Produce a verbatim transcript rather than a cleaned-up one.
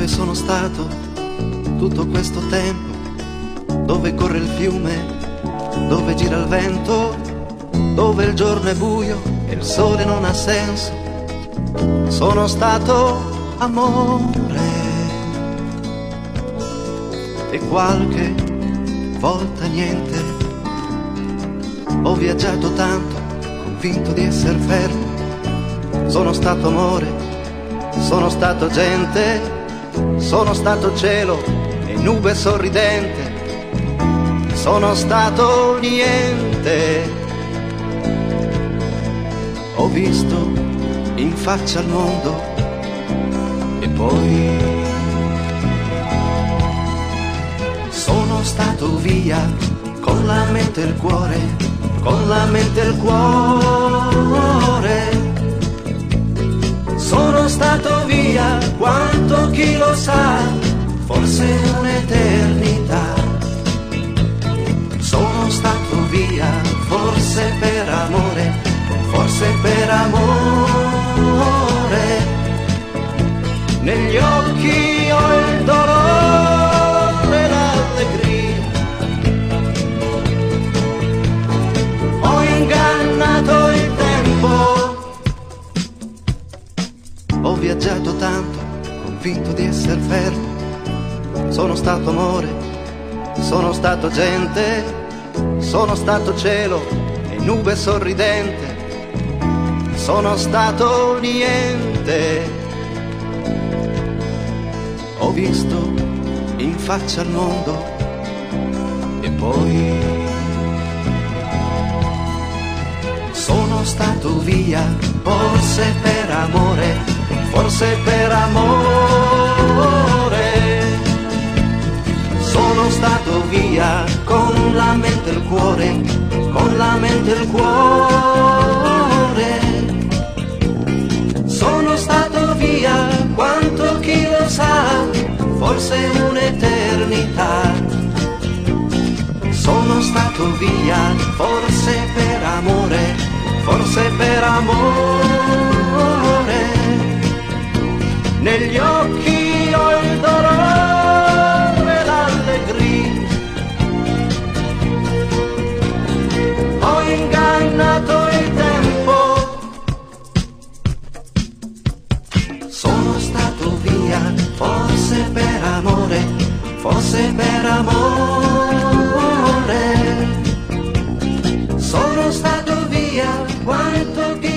sono stato tutto questo tempo? Dove corre il fiume, dove gira il vento, dove il giorno è buio e il sole non ha senso. Sono stato amore e qualche volta niente. Ho viaggiato tanto, convinto di essere fermo. Sono stato amore, sono stato gente, sono stato cielo e nube sorridente. Sono stato niente. Ho visto in faccia al mondo e poi sono stato via con la mente e il cuore, con la mente e il cuore. Sono stato via quanto chi lo sa, forse un'eternità. Sono stato via forse per amore, forse per amore. Negli occhi ho il dolore e l'allegria. Ho ingannato il tempo. Ho viaggiato tanto, convinto di essere fermo. Sono stato amore, sono stato gente, sono stato cielo e nube sorridente. Sono stato niente. Ho visto in faccia al mondo e poi sono stato via, forse per amore, forse per amore. Sono stato via con la mente e il cuore, con la mente e il cuore. Sono stato via quanto chi lo sa, forse un'eternità. Sono stato via forse per amore, forse per amore. Negli occhi ho il dolore e l'allegria. Ho ingannato il tempo. Sono stato via forse per amore, forse per amore. Sono stato via quanto